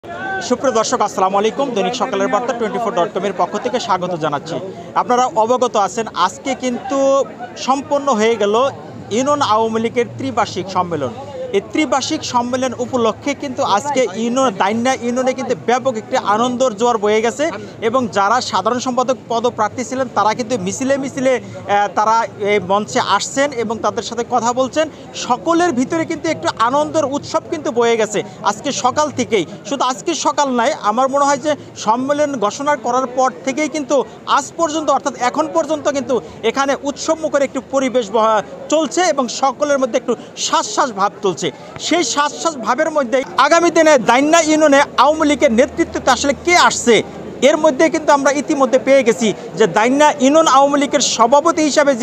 সুপ্রিয় দর্শক, আসসালামু আলাইকুম। দৈনিক সকালের বার্তা 24.com এর পক্ষ থেকে স্বাগত জানাচ্ছি। আপনারা অবগত আছেন, আজকে কিন্তু সম্পন্ন হয়ে গেল ইউনিয়ন আওয়ামী লীগের ত্রিবার্ষিক সম্মেলন। এই ত্রিবার্ষিক সম্মেলন উপলক্ষে কিন্তু আজকে দাইন্যা ইউনিয়নে কিন্তু ব্যাপক একটি আনন্দর জোয়ার বয়ে গেছে এবং যারা সাধারণ সম্পাদক পদপ্রার্থী ছিলেন তারা কিন্তু মিছিলে মিছিলে তারা এই মঞ্চে আসছেন এবং তাদের সাথে কথা বলছেন। সকলের ভিতরে কিন্তু একটু আনন্দের উৎসব কিন্তু বয়ে গেছে আজকে সকাল থেকেই। শুধু আজকে সকাল নয়, আমার মনে হয় যে সম্মেলন ঘোষণা করার পর থেকেই কিন্তু আজ পর্যন্ত, অর্থাৎ এখন পর্যন্ত কিন্তু এখানে উৎসবমুখর একটু পরিবেশ চলছে এবং সকলের মধ্যে একটু শ্বাস ভাব তুলছে। সেই শ্বাস ভাবের মধ্যে আগামী দিনে দাইন্যা ইউনিয়নে আওয়ামী লীগের নেতৃত্বে আসলে কে আসছে, এর মধ্যে কিন্তু আমরা ইতিমধ্যে পেয়ে গেছি যে দাইন্যা ইউনিয়ন আওয়ামী লীগের সভাপতি হিসাবে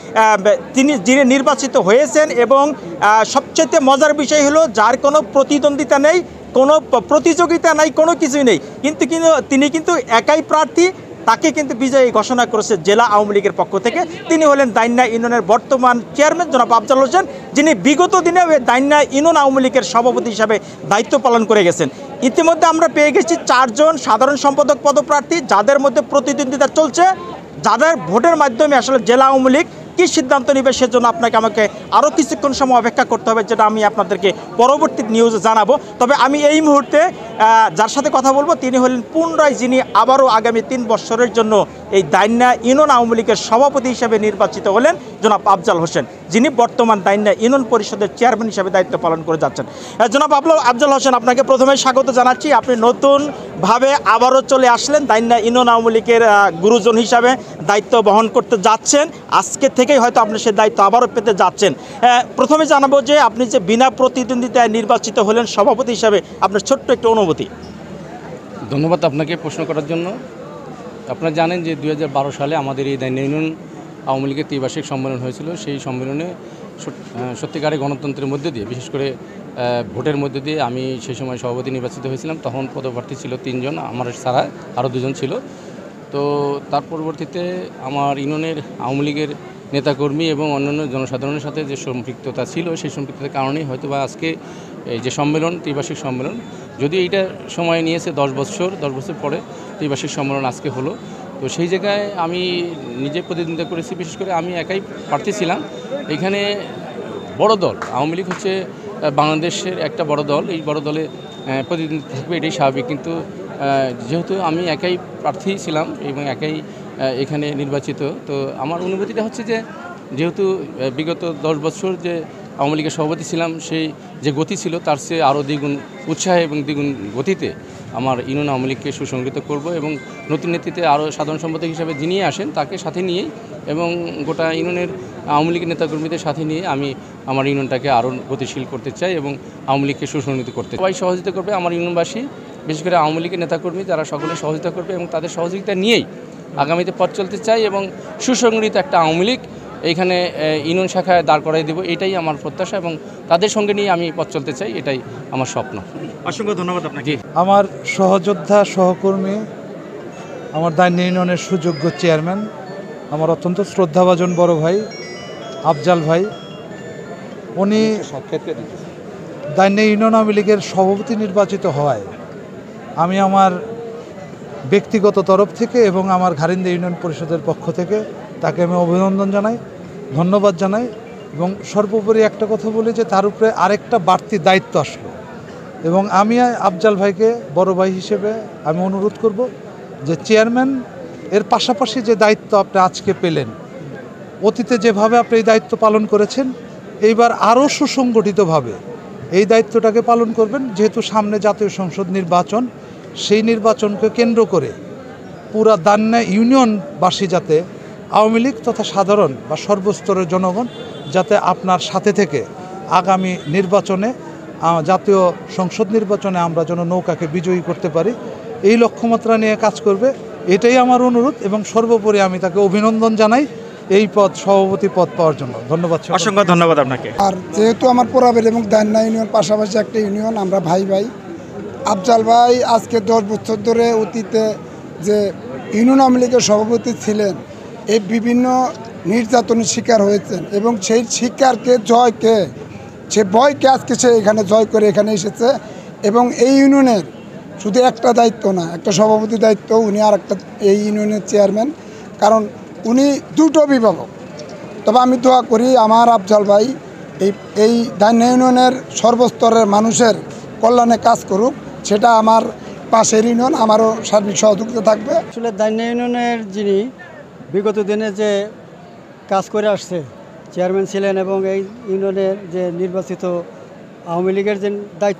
যিনি নির্বাচিত হয়েছেন এবং সবচেয়ে মজার বিষয় হলো যার কোনো প্রতিদ্বন্দ্বিতা নেই, কোনো প্রতিযোগিতা নাই, কোনো কিছুই নেই, কিন্তু তিনি কিন্তু একাই প্রার্থী। তাকে কিন্তু বিজয়ী ঘোষণা করেছে জেলা আওয়ামী লীগের পক্ষ থেকে। তিনি হলেন দাইন্যা ইউনিয়নের বর্তমান চেয়ারম্যান জনাব আফজাল হোসেন, যিনি বিগত দিনে দাইন্যা ইউনিয়ন আওয়ামী লীগের সভাপতি হিসাবে দায়িত্ব পালন করে গেছেন। ইতিমধ্যে আমরা পেয়ে গেছি 4 জন সাধারণ সম্পাদক পদপ্রার্থী, যাদের মধ্যে প্রতিদ্বন্দ্বিতা চলছে, যাদের ভোটের মাধ্যমে আসলে জেলা আওয়ামী লীগ কী সিদ্ধান্ত নেবে সেজন্য আমাকে আরও কিছুক্ষণ সময় অপেক্ষা করতে হবে, যেটা আমি আপনাদেরকে পরবর্তী নিউজে জানাবো। তবে আমি এই মুহূর্তে যার সাথে কথা বলবো তিনি হলেন পুনরায় যিনি আবারও আগামী 3 বছরের জন্য এই দাইন্যা ইউনিয়ন আওয়ামী লীগের সভাপতি হিসেবে নির্বাচিত হলেন জনাব আফজাল হোসেন, যিনি বর্তমান দাইন্যা ইউনিয়ন পরিষদের চেয়ারম্যান হিসেবে দায়িত্ব পালন করে যাচ্ছেন। জনাব আফজাল হোসেন, আপনাকে প্রথমে স্বাগত জানাচ্ছি। আপনি নতুনভাবে আবারও চলে আসলেন দাইন্যা ইউনিয়ন আওয়ামী লীগের গুরুজন হিসাবে দায়িত্ব বহন করতে যাচ্ছেন। আজকে থেকেই হয়তো আপনি সেই দায়িত্ব আবারও পেতে যাচ্ছেন। প্রথমে জানাবো যে আপনি যে বিনা প্রতিদ্বন্দ্বিতায় নির্বাচিত হলেন সভাপতি হিসাবে, আপনার ছোট্ট একটু অনুভূতি। ধন্যবাদ আপনাকে প্রশ্ন করার জন্য। আপনারা জানেন যে 2012 সালে আমাদের এই দাইন্যা ইউনিয়ন আওয়ামী লীগের ত্রিবার্ষিক সম্মেলন হয়েছিল। সেই সম্মেলনে সত্যিকারে গণতন্ত্রের মধ্যে দিয়ে, বিশেষ করে ভোটের মধ্যে দিয়ে আমি সেই সময় সভাপতি নির্বাচিত হয়েছিলাম। তখন পদপ্রার্থী ছিল 3 জন, আমার ছাড়া আরও 2 জন ছিল। তো তার পরবর্তীতে আমার ইউনিয়নের আওয়ামী লীগের নেতাকর্মী এবং অন্যান্য জনসাধারণের সাথে যে সম্পৃক্ততা ছিল, সেই সম্পৃক্ততার কারণেই হয়তো বা আজকে এই যে সম্মেলন, ত্রিবার্ষিক সম্মেলন, যদিও এইটা সময় নিয়েছে 10 বছর পরে ত্রিবার্ষিক সম্মেলন আজকে হলো। তো সেই জায়গায় আমি নিজে প্রতিদ্বন্দ্বিতা করেছি। বিশেষ করে আমি একাই প্রার্থী ছিলাম। এখানে বড় দল আওয়ামী লীগ হচ্ছে বাংলাদেশের একটা বড় দল, এই বড় দলে প্রতিদ্বন্দ্বিতা থাকবে, এটাই স্বাভাবিক। কিন্তু যেহেতু আমি একাই প্রার্থী ছিলাম এবং একাই এখানে নির্বাচিত, তো আমার অনুভূতিটা হচ্ছে যে যেহেতু বিগত 10 বছর যে আওয়ামী লীগের সভাপতি ছিলাম, সেই যে গতি ছিল তার চেয়ে আরও দ্বিগুণ উৎসাহে এবং দ্বিগুণ গতিতে আমার ইউনিয়ন আওয়ামী লীগকে সুসংগঠিত করব এবং নতুন নেতৃত্বে আরও সাধারণ সম্পাদক হিসাবে যিনি আসেন তাকে সাথে নিয়েই এবং গোটা ইউনিয়নের আওয়ামী লীগের নেতাকর্মীদের সাথে নিয়ে আমি আমার ইউনিয়নটাকে আরও গতিশীল করতে চাই এবং আওয়ামী লীগকে সুসংগঠিত করতে চাই। সবাই সহযোগিতা করবে, আমার ইউনিয়নবাসী, বিশেষ করে আওয়ামী লীগের নেতাকর্মী, তারা সকলে সহযোগিতা করবে এবং তাদের সহযোগিতা নিয়েই আগামীতে পথ চলতে চাই এবং সুসংগঠিত একটা আওয়ামী লীগ এইখানে ইউনিয়ন শাখায় দাঁড় করাই দেবো, এটাই আমার প্রত্যাশা এবং তাদের সঙ্গে নিয়ে আমি পথ চলতে চাই, এটাই আমার স্বপ্ন। অসংখ্য ধন্যবাদ আপনাকে। আমার সহযোদ্ধা, সহকর্মী, আমার দাইন্যা ইউনিয়নের সুযোগ্য চেয়ারম্যান, আমার অত্যন্ত শ্রদ্ধাভাজন বড় ভাই আফজাল ভাই, উনি দাইন্যা ইউনিয়ন আওয়ামী লীগের সভাপতি নির্বাচিত হওয়ায় আমি আমার ব্যক্তিগত তরফ থেকে এবং আমার ঘারিন্দা ইউনিয়ন পরিষদের পক্ষ থেকে তাকে আমি অভিনন্দন জানাই, ধন্যবাদ জানাই এবং সর্বোপরি একটা কথা বলি যে তার উপরে আরেকটা বাড়তি দায়িত্ব আসলো এবং আমি আফজাল ভাইকে বড় ভাই হিসেবে আমি অনুরোধ করব যে চেয়ারম্যান এর পাশাপাশি যে দায়িত্ব আপনি আজকে পেলেন, অতীতে যেভাবে আপনি এই দায়িত্ব পালন করেছেন, এইবার আরও সুসংগঠিতভাবে এই দায়িত্বটাকে পালন করবেন। যেহেতু সামনে জাতীয় সংসদ নির্বাচন, সেই নির্বাচনকে কেন্দ্র করে পুরা দাইন্যা ইউনিয়নবাসী যাতে আওয়ামী লীগ তথা সাধারণ বা সর্বস্তরের জনগণ যাতে আপনার সাথে থেকে আগামী নির্বাচনে, জাতীয় সংসদ নির্বাচনে আমরা যেন নৌকাকে বিজয়ী করতে পারি, এই লক্ষ্যমাত্রা নিয়ে কাজ করবে, এটাই আমার অনুরোধ এবং সর্বোপরি আমি তাকে অভিনন্দন জানাই এই সভাপতি পদ পাওয়ার জন্য। ধন্যবাদ, অসংখ্য ধন্যবাদ আপনাকে। আর যেহেতু আমার পোড়াবেল এবং দাইন্যা ইউনিয়ন পাশাপাশি একটা ইউনিয়ন, আমরা ভাই আফজাল ভাই আজকে 10 বছর ধরে অতীতে যে ইউনিয়ন আওয়ামী লীগের সভাপতি ছিলেন, এই বিভিন্ন নির্যাতনের শিকার হয়েছেন এবং সেই শিকারকে সে ভয়কে আজকে সে এখানে জয় করে এখানে এসেছে এবং এই ইউনিয়নের শুধু একটা দায়িত্ব না, একটা সভাপতি দায়িত্ব, উনি আর একটা এই ইউনিয়নের চেয়ারম্যান, কারণ উনি দুটো অভিভাবক। তবে আমি দোয়া করি আমার আফজাল ভাই এই দাইন্যা ইউনিয়নের সর্বস্তরের মানুষের কল্যাণে কাজ করুক, সেটা আমার পাশের ইউনিয়ন, আমারও সার্বিক সহযোগিতা থাকবে। আসলে দাইন্যা ইউনিয়নের যিনি বিগত দিনে যে কাজ করে আসছে, চেয়ারম্যান ছিলেন এবং এই ইউনিয়নের যে নির্বাচিত আওয়ামী লীগের যে দায়িত্ব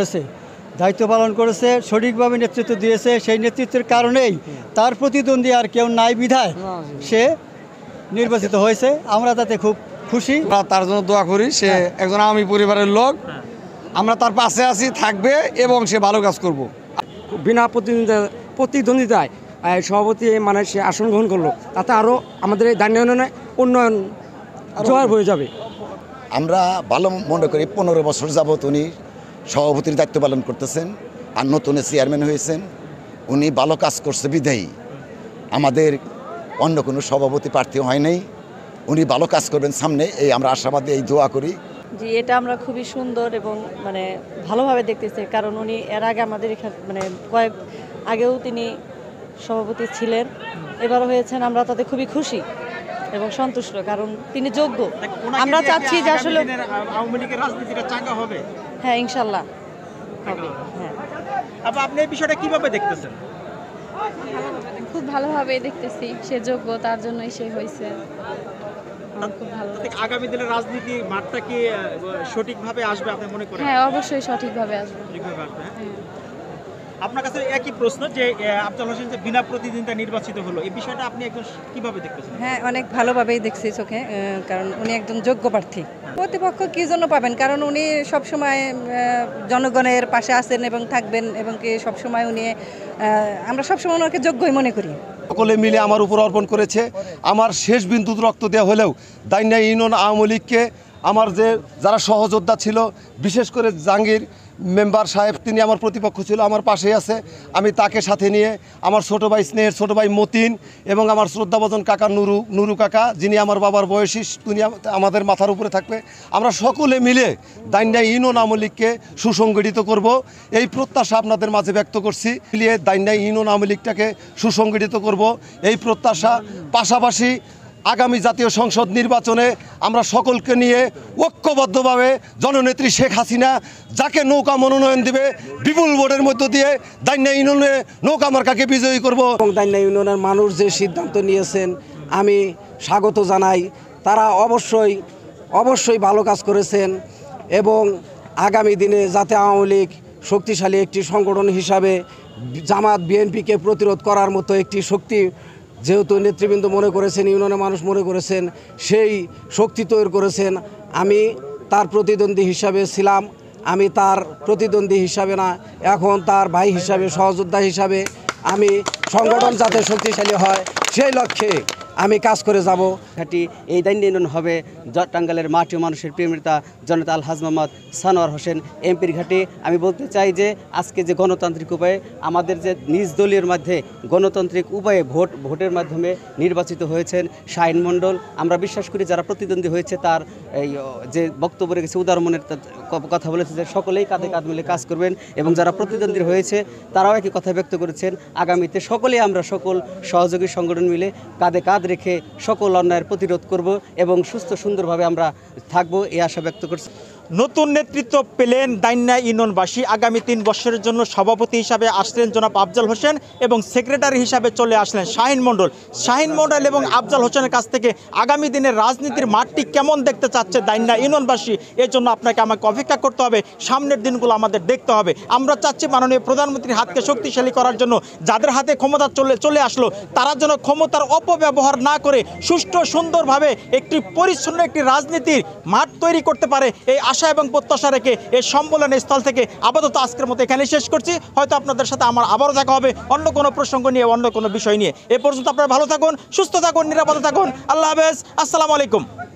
পালন করেছে, সঠিকভাবে নেতৃত্ব দিয়েছে। সেই নেতৃত্বের কারণেই তার প্রতিদ্বন্দ্বী আর কেউ নাই বিধায় সে নির্বাচিত হয়েছে। আমরা তাতে খুব খুশি। আমরা তার জন্য দোয়া করি, সে একজন আওয়ামী পরিবারের লোক, আমরা তার পাশে আছি, থাকবে এবং সে ভালো কাজ করব। বিনা প্রতিদ্বন্দ্বিতায় সভাপতি মানে সে আসন গ্রহণ করলো, তাতে আরও আমাদের এই দাইন্যা ইউনিয়নে উন্নয়ন জোয়ার বয়ে যাবে। আমরা ভালো মনে করি 15 বছর যাবৎ উনি সভাপতির দায়িত্ব পালন করতেছেন, আর নতুন চেয়ারম্যান হয়েছেন। উনি ভালো কাজ করছে বিধায়ী আমাদের অন্য কোনো সভাপতি প্রার্থী হয় নাই। উনি ভালো কাজ করবেন সামনে, এই আমরা আশাবাদী, এই দোয়া করি। জি, এটা আমরা খুবই সুন্দর এবং মানে ভালোভাবে দেখতেছি, কারণ উনি এর আগে আমাদের এখানে মানে কয়েক আগেও তিনি সভাপতি ছিলেন, এবারও হয়েছেন। আমরা তাতে খুবই খুশি এবং সন্তুষ্ট, কারণ তিনি যোগ্য। আমরা চাচ্ছি যে আসলে আওয়ামী লীগের রাজনীতিটা চাঙ্গা হবে। হ্যাঁ, ইনশাল্লাহ হবে। হ্যাঁ, আপনি এই বিষয়টা কিভাবে দেখতেছেন? খুব ভালোভাবে দেখতেছি, সে যোগ্য, তার জন্যই সে হয়েছে। খুব ভালো। আগামী দিনের রাজনীতি মাঠটা কি সঠিকভাবে আসবে আপনি মনে করেন? হ্যাঁ, অবশ্যই সঠিকভাবে আসবে। সঠিকভাবে আসবে। আপনার কাছে একই প্রশ্ন যে আফজাল হোসেন যে বিনা প্রতিদ্বন্দ্বিতা নির্বাচিত হলো, এই বিষয়টা আপনি একদম কিভাবে দেখতেছেন? হ্যাঁ, অনেক ভালোভাবেই দেখছি চোখে, কারণ উনি একজন যোগ্য প্রার্থী। প্রতিপক্ষ কী জন্য পাবেন, কারণ উনি সবসময় জনগণের পাশে আছেন এবং থাকবেন, এবং কি সবসময় উনি আমরা সবসময় ওনাকে যোগ্যই মনে করি। সকলে মিলে আমার উপর অর্পণ করেছে। আমার শেষ বিন্দুতে রক্ত দেওয়া হলেও দাইন্যা ইউনিয়ন আওয়ামী লীগকে আমার যে যারা সহযোদ্ধা ছিল, বিশেষ করে জাহাঙ্গীর মেম্বার সাহেব, তিনি আমার প্রতিপক্ষ ছিল, আমার পাশেই আছে। আমি তাকে সাথে নিয়ে আমার ছোটো ভাই, স্নেহের ছোটো ভাই মতিন, এবং আমার শ্রদ্ধাভাজন কাকা নুরু কাকা, যিনি আমার বাবার বয়সী, তিনি আমাদের মাথার উপরে থাকবে। আমরা সকলে মিলে দাইন্যা ইউনিয়ন আওয়ামী লীগকে সুসংগঠিত করব, এই প্রত্যাশা আপনাদের মাঝে ব্যক্ত করছি। মিলিয়ে দাইন্যা ইউনিয়ন আওয়ামী লীগটাকে সুসংগঠিত করব, এই প্রত্যাশা। পাশাপাশি আগামী জাতীয় সংসদ নির্বাচনে আমরা সকলকে নিয়ে ঐক্যবদ্ধভাবে জননেত্রী শেখ হাসিনা যাকে নৌকা মনোনয়ন দেবে, বিপুল ভোটের মধ্য দিয়ে দাইন্যা ইউনিয়নে নৌকা মার্কাকে বিজয়ী করব। এবং দাইন্যা ইউনিয়নের মানুষ যে সিদ্ধান্ত নিয়েছেন আমি স্বাগত জানাই। তারা অবশ্যই ভালো কাজ করেছেন, এবং আগামী দিনে যাতে আওয়ামী লীগ শক্তিশালী একটি সংগঠন হিসাবে জামাত বিএনপিকে প্রতিরোধ করার মতো একটি শক্তি, যেহেতু নেতৃবৃন্দ মনে করেছেন, ইউনিয়নের মানুষ মনে করেছেন, সেই শক্তি তৈরি করেছেন। আমি তার প্রতিদ্বন্দ্বী হিসাবে ছিলাম, আমি তার প্রতিদ্বন্দ্বী হিসাবে না, এখন তার ভাই হিসাবে, সহযোদ্ধা হিসাবে আমি সংগঠন যাতে শক্তিশালী হয় সেই লক্ষ্যে আমি কাজ করে যাব। ঘাটি এই দাইন্যা ইউনিয়ন হবে টাঙ্গাইলের মাটি ও মানুষের প্রিয় নেতা জনতা আলহাজ মোহাম্মদ সানোয়ার হোসেন এমপির ঘাটি। আমি বলতে চাই যে আজকে যে গণতান্ত্রিক উপায়ে আমাদের যে নিজ দলীয় মধ্যে গণতান্ত্রিক উপায়ে ভোটের মাধ্যমে নির্বাচিত হয়েছেন শাহিন মণ্ডল। আমরা বিশ্বাস করি যারা প্রতিদ্বন্দ্বী হয়েছে তার এই যে বক্তব্য রেখেছে, উদার মনের কথা বলেছে যে সকলেই কাঁধে কাঁধ মিলে কাজ করবেন, এবং যারা প্রতিদ্বন্দ্বী হয়েছে তারাও একই কথা ব্যক্ত করেছেন। আগামীতে সকলেই আমরা সকল সহযোগী সংগঠন মিলে কাঁধে কাঁধ রেখে সকল অন্যায়ের প্রতিরোধ করব এবং সুস্থ সুন্দরভাবে আমরা থাকব, এই আশা ব্যক্ত করছি। নতুন নেতৃত্ব পেলেন দাইন্যা ইউনিয়নবাসী। আগামী 3 বছরের জন্য সভাপতি হিসাবে আসলেন জনাব আফজাল হোসেন, এবং সেক্রেটারি হিসাবে চলে আসলেন শাহিন মণ্ডল এবং আফজাল হোসেনের কাছ থেকে আগামী দিনের রাজনীতির মাঠটি কেমন দেখতে চাচ্ছে দাইন্যা ইউনিয়নবাসী, এর জন্য আমাকে অপেক্ষা করতে হবে। সামনের দিনগুলো আমাদের দেখতে হবে। আমরা চাচ্ছি মাননীয় প্রধানমন্ত্রীর হাতকে শক্তিশালী করার জন্য যাদের হাতে ক্ষমতা চলে আসলো, তারা যেন ক্ষমতার অপব্যবহার না করে সুষ্ঠু সুন্দরভাবে একটি পরিচ্ছন্ন একটি রাজনীতির মাঠ তৈরি করতে পারে, এই আশা এবং প্রত্যাশা রেখে এই সম্মেলনের স্থল থেকে আপাতত আজকের মতো এখানে শেষ করছি। হয়তো আপনাদের সাথে আমার আবারও দেখা হবে অন্য কোনো প্রসঙ্গ নিয়ে, অন্য কোনো বিষয় নিয়ে। এ পর্যন্ত আপনারা ভালো থাকুন, সুস্থ থাকুন, নিরাপদে থাকুন। আল্লাহ হাফেজ, আসসালামু আলাইকুম।